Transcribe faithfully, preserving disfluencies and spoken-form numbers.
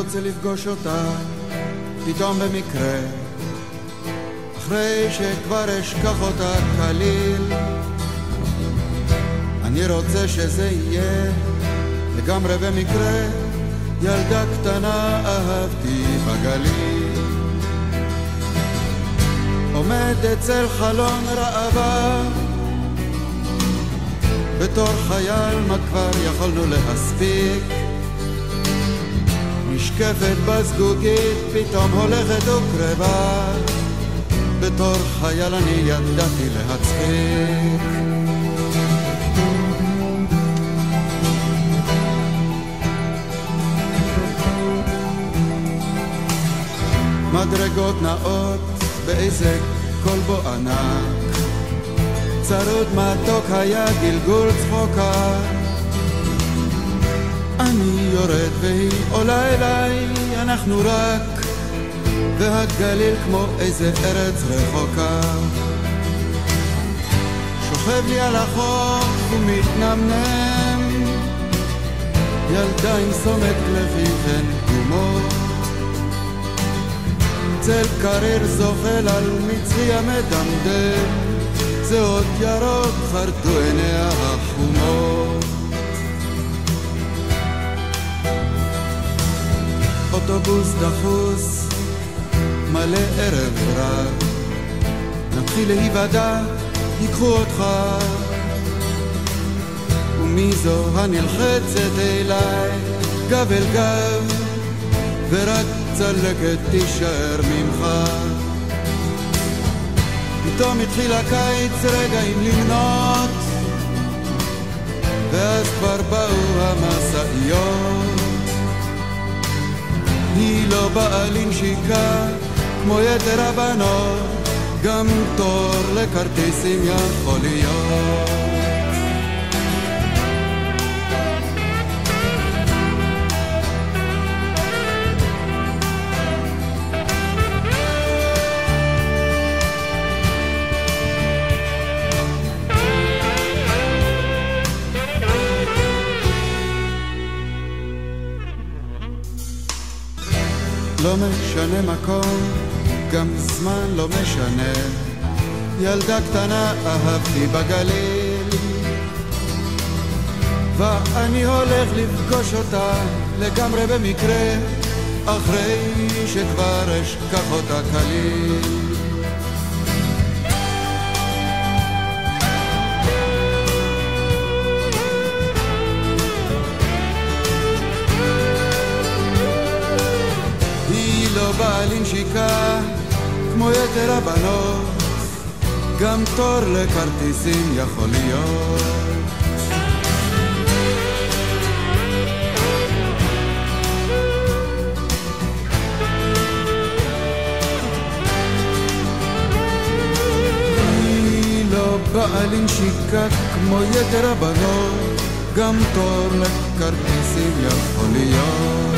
רוצה לפגוש אותה פתאום במקרה, אחרי שכבר אשכח אותה כליל. אני רוצה שזה יהיה לגמרי במקרה, ילדה קטנה אהבתי בגליל. עומד אצל חלון ראווה, בתור חייל מה כבר יכולנו להספיק. נשקפת בזגוגית פתאום הולכת וקרבה, בתור חייל אני ידעתי להצחיק. מדרגות נאות באיזה כלבו ענק, צרוד מתוק היה גלגול צחוקה. אני יורד והיא עולה אליי, אנחנו רק, והגליל כמו איזה ארץ רחוקה. שוכב לי על החוף ומתנמנם, ילדה עם סומק לחיכן גומות, צל קריר זוחל על מצרי המדמדם, זה עוד ירוק חרדו עיניה החומות. אוטובוס דחוס מלא ערב רב, נתחיל להיוודע, ייקחו אותך. ומי זו הנלחצת אליי גב אל גב, ורק צלקת תישאר ממך. פתאום התחיל הקיץ רגעים למנות, ואז כבר באו המסעיות. היא לא באה לנשיקה כמו יתר הבנות, גם תור לכרטיסים יכול להיות. לא משנה מקום, גם זמן לא משנה, ילדה קטנה אהבתי בגליל. ואני הולך לפגוש אותה לגמרי במקרה, אחרי שכבר אשכח אותה כליל. לא באה לנשיקה כמו יתר הבנות, גם תור לכרטיסים יכול להיות. היא לא באה לנשיקה כמו יתר הבנות, גם תור לכרטיסים יכול להיות.